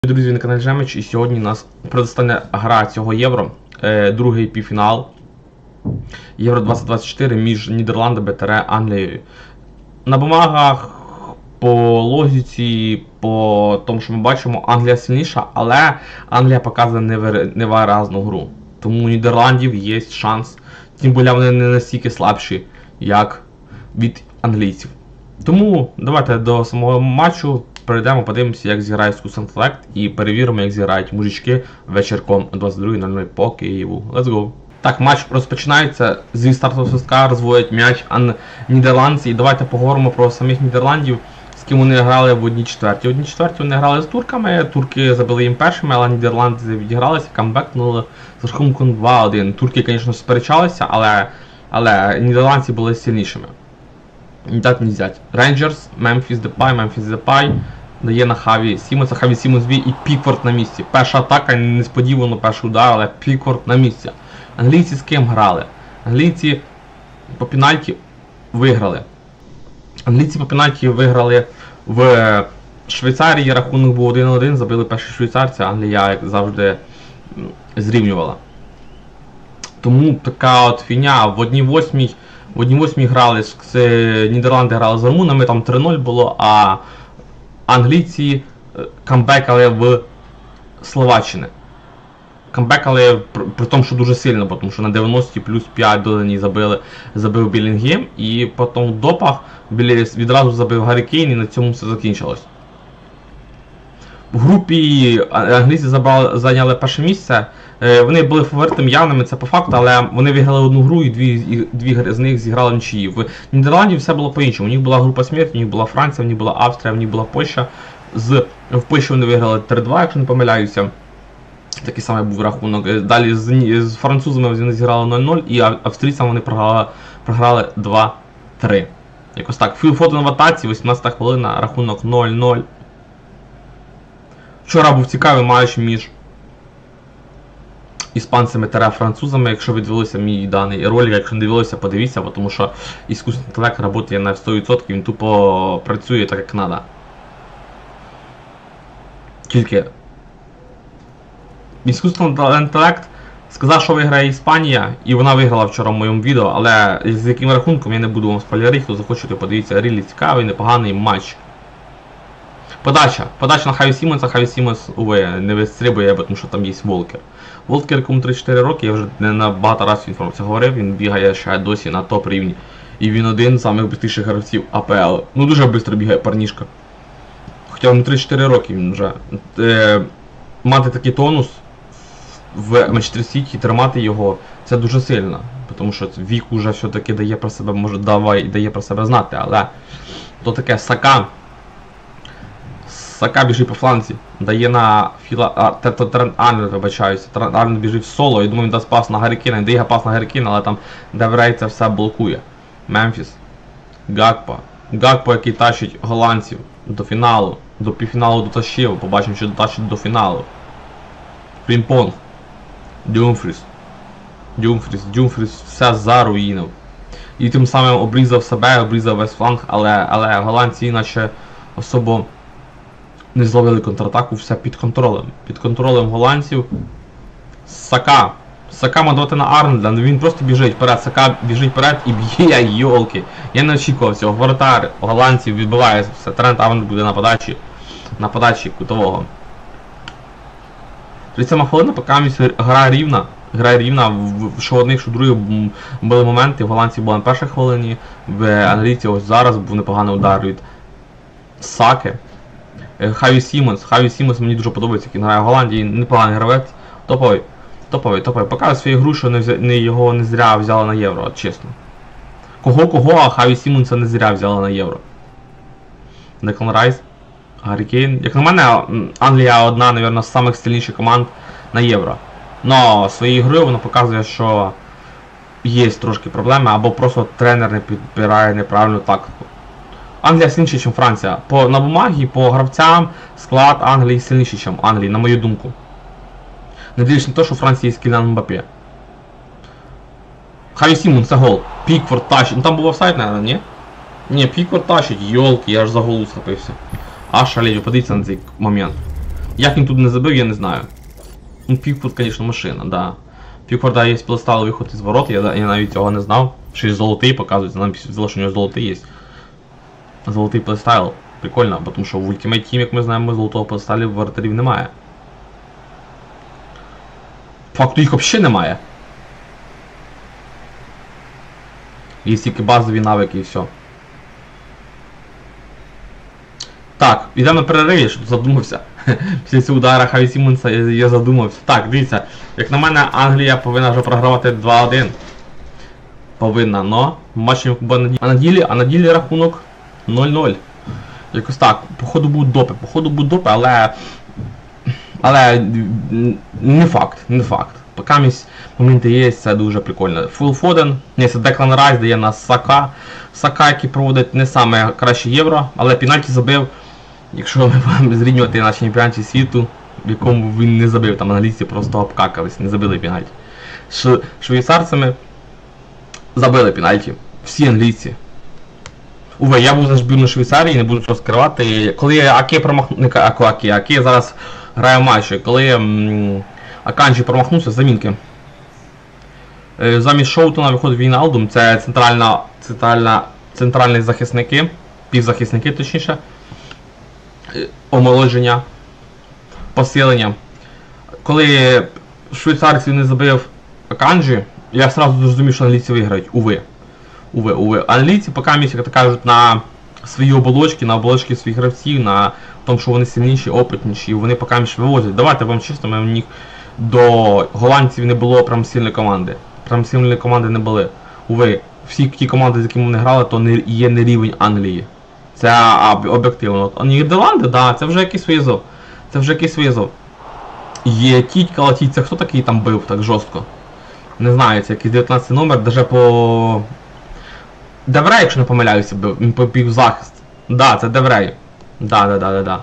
Друзі, на каналі Жемич, і сьогодні у нас предостання гра цього Євро, другий півфінал Євро 2024 між Нідерландами та Англією. На бумагах, по логіці, по тому, що ми бачимо, Англія сильніша, але Англія показує невиразну гру. Тому у Нідерландів є шанс, тим більше вони не настільки слабші, як від англійців. Тому давайте до самого матчу перейдемо, подивимося, як зіграє іскусний інтелект, і перевіримо, як зіграють мужички вечірком о 22:00 по Києву. Let's go! Так, матч розпочинається, зі стартового свистка розводять м'яч нідерландці. І давайте поговоримо про самих Нідерландів, з ким вони грали в 1/4. В 1/4 вони грали з турками, турки забили їм першими, але нідерландці відігралися, камбекнули з рахунком 2-1. Турки, звісно, сперечалися, але нідерландці були сильнішими. Не так не взять. Рейнджерс, Мемфіс Депай дає на Хаві Сімонса, Хаві Сімонс бій і Пікфорд на місці. Перша атака, несподівано перший удар, але Пікфорд на місці. Англійці з ким грали? Англійці по пенальті виграли. В Швейцарії, рахунок був 1-1, забили перші швейцарці, Англія, як завжди, зрівнювала. Тому така от фігня, в 1/8 грали, Нідерланди грали з румунами, там 3-0 було, а англійці камбекали в Словаччини. Камбекали при тому, що дуже сильно, тому що на 90 плюс 5 додані забив Білінгем, і потім в допах відразу забив Гаррі Кейн, і на цьому все закінчилось. В групі англійці зайняли перше місце. Вони були фаворитами явними, це по факту, але вони виграли одну гру і дві з них зіграли нічиї. В Нідерландів все було по-іншому. У них була група смерті, у них була Франція, у них була Австрія, у них була Польща. В Польщі вони виграли 3-2, якщо не помиляюся. Такий самий був рахунок. Далі з французами вони зіграли 0-0, і австрійцям вони програли 2-3. Якось так. Фото на ватаці, 18 хвилина, рахунок 0-0. Вчора був цікавий матч між іспанцями та французами. Якщо ви дивилися мій даний ролик, якщо не дивилися, подивіться, тому що іскусний інтелект працює на 100%, він тупо працює так, як треба. Тільки іскусний інтелект сказав, що виграє Іспанія, і вона виграла вчора в моєму відео, але з яким рахунком я не буду вам спойлерити, хто захочете, подивіться, рілі цікавий, непоганий матч. Подача на Хаві Сімонса. Хаві Сімонс, уве, не вистрибує, тому що там є Волкер. Волкер, кому 3-4 роки, я вже не багато разів про це говорив, він бігає ще досі на топ рівні. І він один з самих швидкіших гравців АПЛ. Ну дуже швидко бігає парнішка. Хоча йому 3-4 роки він вже. Мати такий тонус в Манчестер Сіті, тримати його, це дуже сильно. Тому що вік уже все-таки дає про себе, дає про себе знати, але то таке Сака біжить по фланзі, дає на Трент Арнольд, вибачаюся. Трент Арнольд біжить в соло, я думаю, він дасть пас на Гаррі Кейна, дає пас на Гаррі Кейна, але там Деврей це все блокує. Мемфіс, Гакпо, який тащить голландців до фіналу, до півфіналу дотащив, побачимо, що дотащить до фіналу. Фрімпонг, Дюмфріс все заруїнив. І тим самим обрізав себе, обрізав весь фланг, але голландці іначе особо не зловили контратаку, все під контролем. Під контролем голландців. Сака модувати на Арнольда, він просто біжить вперед, Сака біжить вперед і б'є, йолки. Я не очікував цього. Воротар голландців відбиває все. Трент Арнольд буде на подачі кутового. 37 хвилина, поки гра рівна, що одних, що других були моменти, в голландців були на першій хвилині, в англійці ось зараз був непоганий удар від Саки. Хаві Сімонс мені дуже подобається, як він грає в Голландії, непоганий гравець, топовий. Показує свою гру, що його не зря взяли на Євро, от чесно. Кого, а Хаві Сімонса не зря взяли на Євро. Деклан Райс, Гаррі Кейн. Як на мене, Англія одна, мабуть, з самих сильніших команд на Євро. Но своєю грою вона показує, що є трошки проблеми, або просто тренер не підбирає неправильну тактику. Англія сильніша, ніж Франція. На бумагі, по гравцям, склад Англії сильніший, ніж Англії, на мою думку. Не дивлячись на те, що у Франції є Кіліан Мбаппе. Хаві Сімонс, це гол. Пікфорд тащить. Ну там був офсайд, мабуть, ні? Ні, Пікфорд тащить, йолки, я аж за голу схопився. Аж шалію, подивіться на цей момент. Як він тут не забив, я не знаю. Ну, Пікфорд, звісно, машина, да. Пікфорда є плейстайл виход із ворот, я навіть цього не знав. Ще й золотий показується, нам взяло, що у нього золотий є. Золотий плейстайл. Прикольно, тому що в Ultimate Team, як ми знаємо, золотого плейстайлу воротарів немає. Факту їх взагалі немає. Є тільки базові навики і все. Так, йдемо на перерив, я що задумався. Після цього удара Хаві Сімонса я задумався. Так, дивіться, як на мене, Англія повинна вже програвати 2-1. Повинна, но матчем на ділі рахунок 0-0. Якось так, походу будуть допи, але не факт. Поки моменти є, це дуже прикольно. Фул Фоден, це Деклан Райс дає нас Сака, який проводить не саме краще євро, але пенальті забив, якщо ми будемо зрівнювати на чемпіонаті світу, в якому він не забив, там англійці просто обкакались, не забили пенальті. Швейцарцями забили пенальті, всі англійці. Уве, я був за збірну Швейцарії, не буду розкривати. Коли Аке промахнувся, Аке зараз грає в матчі, коли Аканджі промахнувся, замінки. Замість Шоутона виходить Війналдум, це центральні захисники, півзахисники точніше, омолодження, посилення. Коли швейцарців не забив Аканджі, я одразу зрозумів, що англійці виграють. Уве. Англійці поки місяць, як кажуть, на свої оболочки, на оболочки своїх гравців, на тому, що вони сильніші, опитніші, вони поки місяць вивозять. Давайте вам чесно, в них до голландців не було прям сильної команди. Прям сильної команди не були. Уве, всі ті команди, з якими вони грали, то є не рівень Англії. Це об'єктивно. Нідерланди, да, це вже якийсь визов. Є Тітька, це хто такий там бив так жорстко? Не знаю, це якийсь 19 номер, даже по... Деврей, якщо не помиляюся, він побіг захист. Да, це Деврей. Да.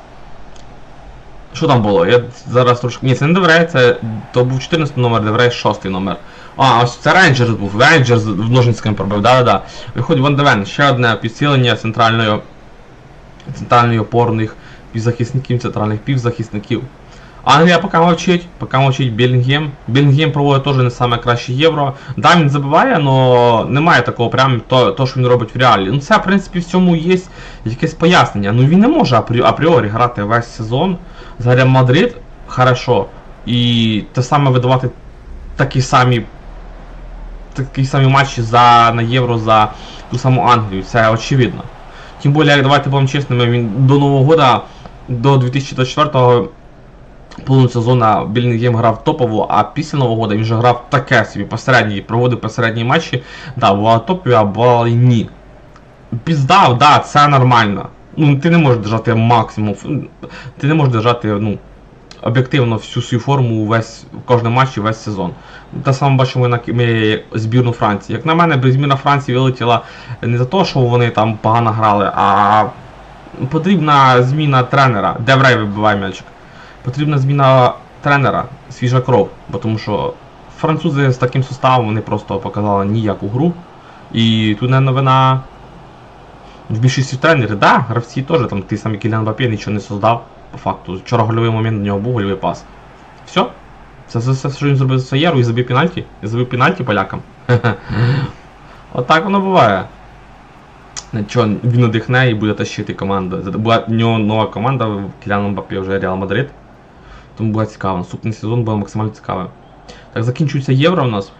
Що там було? Я зараз трошки... Ні, це не Деврей, то був 14 номер, Деврей 6 номер. А, ось це Рейнджерс був, Рейнджерс в ножницькому пробив, да. Виходить Ван де Вен, ще одне підсилення центральної опорних центральних півзахисників. Англія поки мовчить Белінгем. Белінгем проводить теж не саме краще євро. Да, він забиває, але немає такого прямо то, що він робить в реалі. Ну це, в принципі, в цьому є якесь пояснення. Ну він не може апріорі грати весь сезон за Реал Мадрид хорошо. І те саме видавати такі самі матчі на євро за ту саму Англію. Це очевидно. Тим більше, давайте будемо чесними, він до Нового года, до 2024-го половину сезону Белінгем грав топово, а після Нового року він вже грав таке собі проводив посередні матчі. Да, бувало топові, а бувало і ні. Піздав, да, це нормально. Ну, ти не можеш держати максимум, ти не можеш держати, ну, об'єктивно всю свою форму в кожному матчі, весь сезон. Те саме бачимо на збірну Франції. Як на мене, збірна Франції вилетіла не за те, що вони там погано грали, а потрібна зміна тренера. Деврей вибиває м'ячик. Потрібна зміна тренера, свіжа кров, бо тому що французи з таким составом вони просто показали ніяку гру. І тут не новина в більшості тренерів, да, гравці теж, там той самий Кіліан Мбаппе нічого не создав, по факту. Вчора гольовий момент до нього був, гольовий пас. Все. Це все, що він зробив за Саєру і забив пенальті. І забив пенальті полякам. Отак воно буває. Нічого, він надихне і буде тащити команду. Була в нього нова команда, Кіліан Мбаппе вже Реал Мадрид. Тому буде цікаво. Наступний сезон буде максимально цікавий. Так, закінчується євро у нас.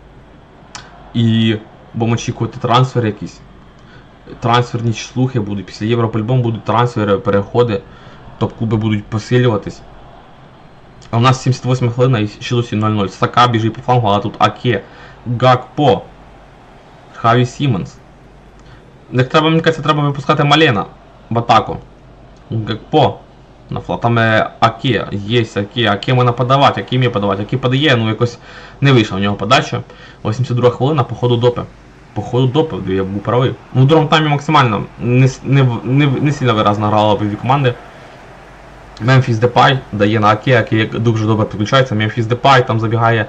І будемо очікувати трансфери якісь. Трансферні слухи будуть. Після євро по-любому будуть трансфери, переходи. Топ-клуби будуть посилюватись. А у нас 78 хвилина і ще досі 0-0. Сака біжить по флангу, а тут Аке, Гакпо, Хаві Сімонс. Як треба, мені кажеться, треба випускати Малена в атаку. Гакпо. На флаг. Там Аке, є Аке можна подавати, Аке подає, ну якось не вийшла у нього подача. 82 хвилина, по ходу допи, я був правий. Ну в другому таймі максимально не сильно виразно грала обидві команди. Мемфіс Депай дає на Аке дуже добре підключається. Мемфіс Депай там забігає,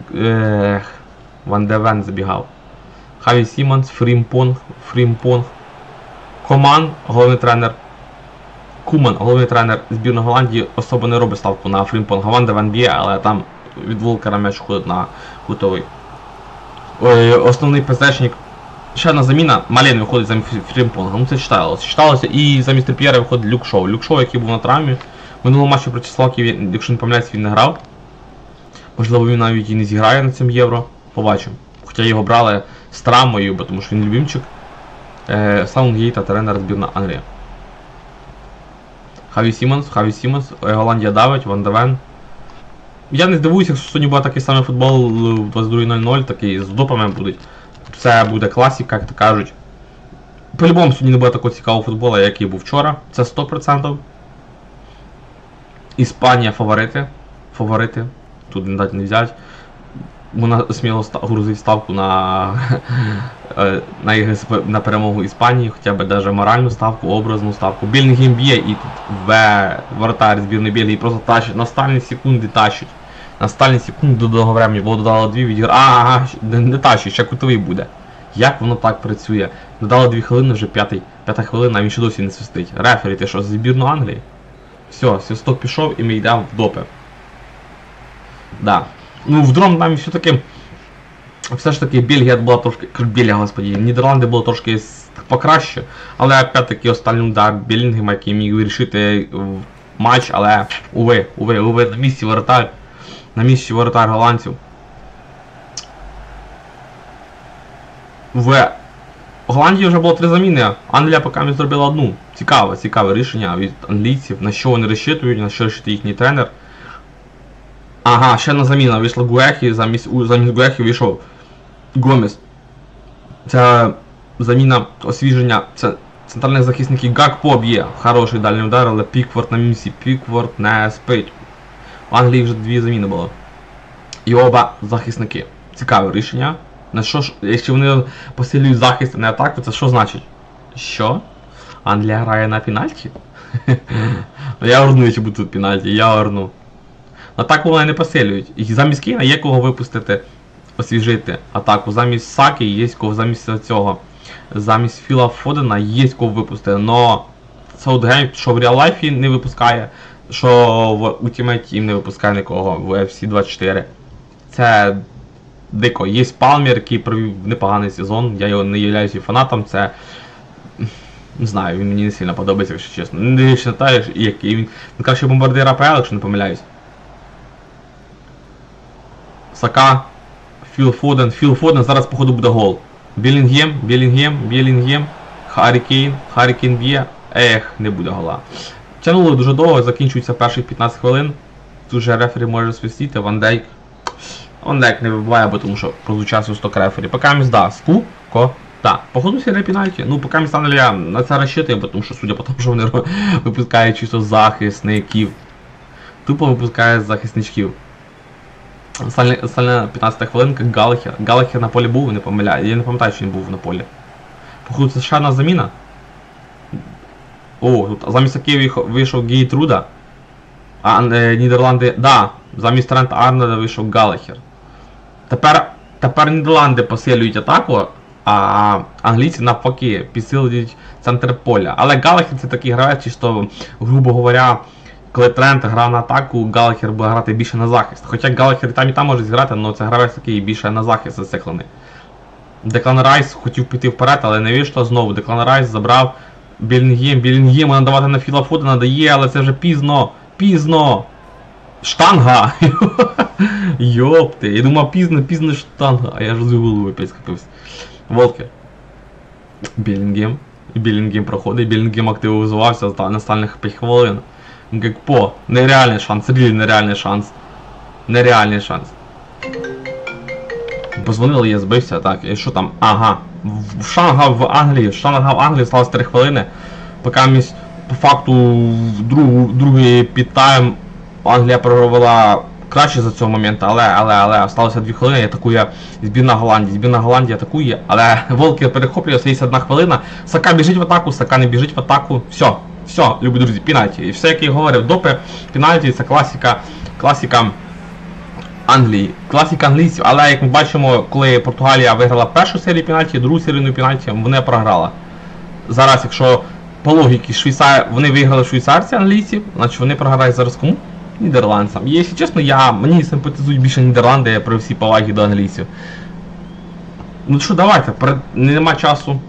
Ван де Вен забігав. Хаві Сімонс, Фрімпонг, Коман, головний тренер. Куман, головний тренер збірної Голландії, особо не робить ставку на Фрімпонг. Ван Ван б'є, але там від Волкера м'яч ходить на кутовий. Основний ПЗшник. Ще одна заміна, Мален виходить замість Фрімпонга. Ну це читалося. І замість Трип'єра виходить Люк Шоу. Люк Шоу, який був на травмі. В минулому матчі проти Славки, якщо не помиляюсь, він не грав. Можливо, він навіть і не зіграє на цьому Євро. Побачимо. Хоча його брали з травмою, бо тому що він любимчик. Саундгейта, тренер збірна Англії. Хаві Сімонс, Голландія давить, Ван де Вен. Я не здивуюся, якщо сьогодні буде такий самий футбол 22:00, такий з допами будуть. Це буде класика, як то кажуть. По-любому сьогодні не буде такого цікавого футболу, як і був вчора. Це 100%. Іспанія фаворити. Тут не дати не взяти. Вона сміло грузить ставку на перемогу Іспанії, хоча б навіть моральну ставку, образну ставку. Білінгем б'є і тут воротар збірної Бельгії просто тащить, на останні секунди тащить. На останні секунди до того времени, було додало 2 відігр. Ага, не тащить, ще кутовий буде. Як воно так працює? Додало 2 хвилини, вже п'ята хвилина, а він ще досі не свистить. Рефері, ти що, збірну Англії? Все, свисток пішов і ми йдемо в допи. Да. Ну, в другому таймі все ж таки Бельгія була трошки, Нідерланди було трошки покраще, але опять-таки останній удар Белінгема, який міг вирішити матч, але уви, на місці воротар голландців. В Голландії вже було 3 заміни, Англія поки не зробила одну. Цікаве рішення від англійців, на що вони розчитують, на що розчитує їхній тренер. Ага, ще одна заміна, вийшла Гуехі, замість Гуехі вийшов Гомес. Це заміна, освіження, це центральних захисників. Гакпо б'є, хороший дальній удар, але Пікфорд на місці, Пікфорд не спить. В Англії вже 2 заміни було. І оба захисники. Цікаве рішення. На що ж, якщо вони посилюють захист, а не атаку, це що значить? Що? Англія грає на пенальті? Я орну, якщо буде тут пенальті, я орну. Атаку вони не посилюють. І замість Кейна є кого випустити, освіжити атаку. Замість Саки є кого, замість цього. Замість Філа Фодена є кого випустити. Но Саутгемптон, що в реал-лайфі не випускає, що в Ultimate Team не випускає нікого в FC 24. Це дико. Є Палмер, який провів непоганий сезон. Я його не являюся фанатом. Це... Не знаю, він мені не сильно подобається, якщо чесно. Не вважаю, який він. Він краще бомбардир АПЛ, якщо не помиляюсь. Сака, Філ Фоден, зараз походу буде гол. Білінгем, Харі Кейн б'є, не буде гола. Тянуло дуже довго, закінчується перших 15 хвилин. Тут же рефері може свистіти, Ван Дейк не вибиває, бо тому що прозвучав свисток рефері. Поки мізда, так, походу серія пенальті. Ну, поки міста Англія на це розчитує, бо тому що, судя по тому, що вони випускають чисто захисників. Тупо випускають захисничків. Остальна 15 хвилинка, Галахер на полі був, не помиляю. Я не пам'ятаю, що він був на полі. Походу, це ще одна заміна. О, тут замість Саки вийшов Гейтруда. А Нідерланди, да, замість Трента Арнольда вийшов Галахер. Тепер Нідерланди посилюють атаку, а англійці навпаки підсилюють центр поля. Але Галахер це такий гравець, чисто, грубо говоря, коли Трент грав на атаку, Галахер буде грати більше на захист. Хоча Галахер і там може зіграти, але це гравець такий більше на захист зациклений. Деклан Райс хотів піти вперед, але не вийшло знову. Деклан Райс забрав Білінгем можна давати на Філа Фодена, дає, але це вже пізно. Штанга! Йопти, я думав пізно штанга, а я ж з голову опять скопився. Волкер. Білінгем проходить, Білінгем активізувався на останніх 5 хвилин. Гакпо, нереальний шанс, нереальний шанс. Позвонили, я збився, так, і що там? Ага, Штанга в Англії сталося 3 хвилини. Поки по факту другий підтайм Англія провела краще за цього моменту, але сталося 2 хвилини, атакує збірна Голландії атакує, але Волкер перехоплює, 61 хвилина, Сака біжить в атаку, Сака не біжить в атаку, все, любі друзі, пенальті. І все, як я говорив, допи, пенальті, це класика Англії, класика англійців, але як ми бачимо, коли Португалія виграла першу серію пенальті, другу серію пенальті, вони програла. Зараз, якщо по логіки, вони виграли швейцарці, англійці, значить вони програють зараз кому? Нідерландцям. І, якщо чесно, мені симпатизують більше Нідерланди при всій повагі до англійців. Ну що, давайте, нема часу.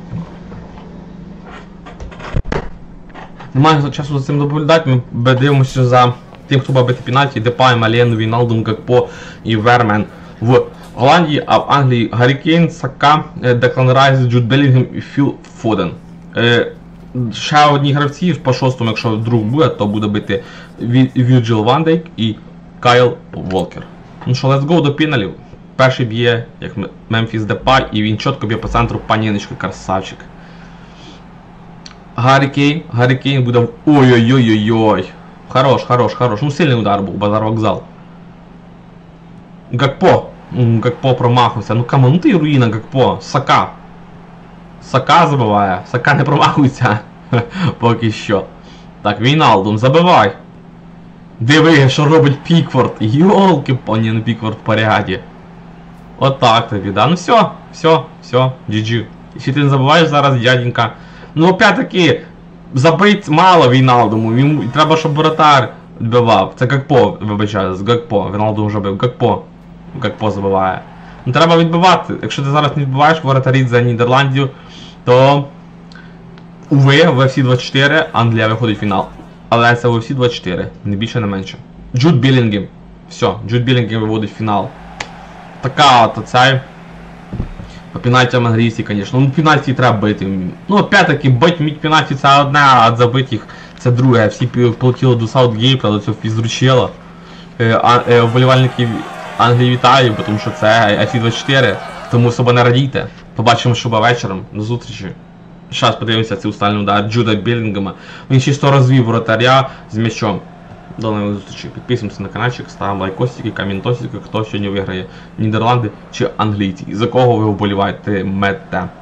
Немає часу за цим доповідати, ми дивимося за тим, хто буде бити пенальті: Депай, Мален, Війналдум, Гакпо і Вермен в Голландії, а в Англії Гаррі Кейн, Сака, Деклан Райс, Джуд Белінгем і Філ Фоден. Ще одні гравці по шостому, якщо вдруг буде, то буде бити Вірджил Ван Дейк і Кайл Волкер. Ну що, let's go до пеналів. Перший б'є, як Мемфіс Депай, і він чітко б'є по центру, паніночка, красавчик. Гаррі Кейн буде... Ой-ой-ой-ой-ой. Хорош. Ну сильний удар був, базар вокзал. Гакпо промахнувся. Ну камон, ну ти руїна, Гакпо. Сака забиває. Сака не промахується. Поки що. Так, Війналдум, забивай. Диви, що робить Пікфорд. Йолки, не Пікфорд в поряді. Отак тобі, да? Ну все, GG. Якщо ти не забуваєш зараз, дяденька. Ну опять-таки, забить мало Війналдуму, треба, щоб воротар відбивав. Це Гакпо, вибачаю, з Гакпо. Війналдум вже бив, Гакпо забиває. Ну треба відбивати. Якщо ти зараз не відбиваєш воротарі за Нідерландію, то уви, в UFC 24 Англія виходить в фінал. Але це в UFC 24, не більше, не менше. Джуд Білінгем. Все, Джуд Білінгем виводить в фінал. Така от оцей. По пенальтям англійські, звісно. Ну, пенальті треба бити. Ну, опять-таки, бить пенальті це одне, а забити їх це друге. Всі полетіли до Саутгейта, до цього фізручела. Вболівальники Англії вітаю, тому що це UFC 24, тому особо не радійте. Побачимо, що буде вечором. До зустрічі. Зараз подивимося цей устальний удар Джуда Білінгема. Він чисто розвів вратаря з м'ячом. До нових зустрічей. Підписуємося на каналчик, ставимо лайкосики, коментосики, хто сьогодні виграє, Нідерланди чи англійці. І за кого ви вболіваєте мете.